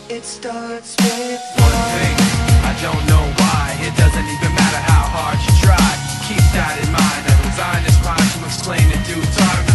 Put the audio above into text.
It starts with one thing, I don't know why. It doesn't even matter how hard you try. Keep that in mind. I designed this rhyme to explain in due time.